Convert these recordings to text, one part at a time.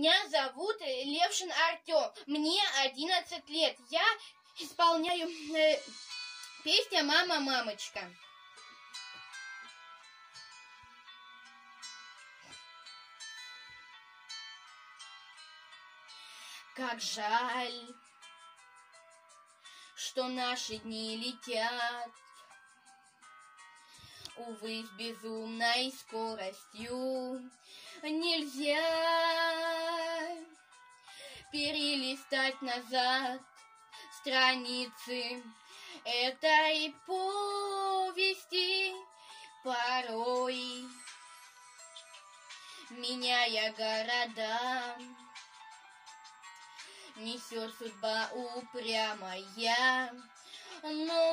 Меня зовут Левшин Артем. Мне 11 лет. Я исполняю песню «Мама, мамочка». Как жаль, что наши дни летят, увы, с безумной скоростью. Нельзя перелистать назад страницы этой повести, порой меняя города, несет судьба упрямая, но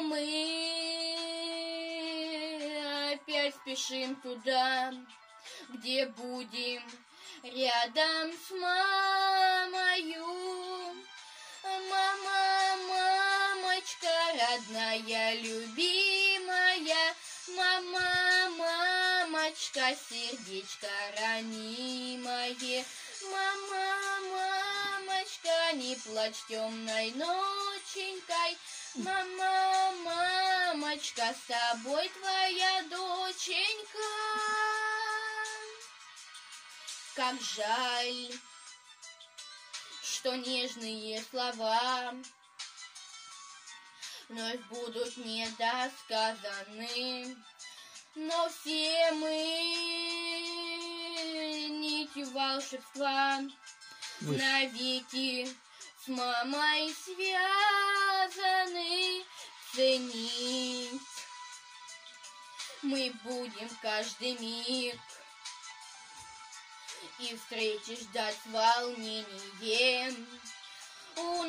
мы опять спешим туда, где будем рядом с мамою. Мама, мамочка родная, любимая, мама, мамочка, сердечко ранимое, мама, мамочка, не плачь темной ноченькой, мама, мамочка, с тобой твоя доченька. Как жаль, что нежные слова вновь будут недосказаны, но все мы нитью волшебства навеки с мамой связаны. Ценить мы будем каждый миг, и встречи ждать с волнением. У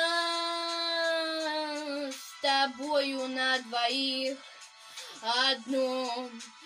нас с тобою на двоих одно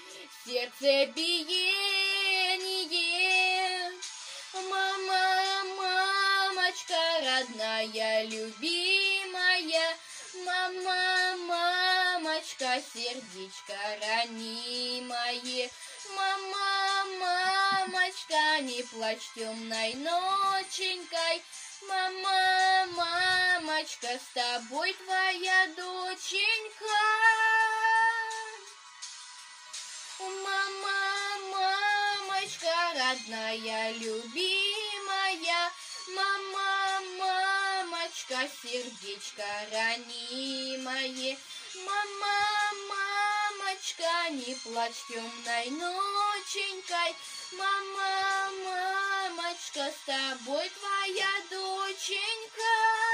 сердцебиение. Мама, мамочка родная, любимая, мама, мамочка, сердечко ранимое, мама, мамочка, не плачь темной ноченькой, мама, мамочка, с тобой твоя доченька. Мама, мамочка родная, любимая, мама, мамочка, сердечко ранимое, мама, мамочка, не плачь темной ноченькой, мама, мамочка, с тобой твоя доченька.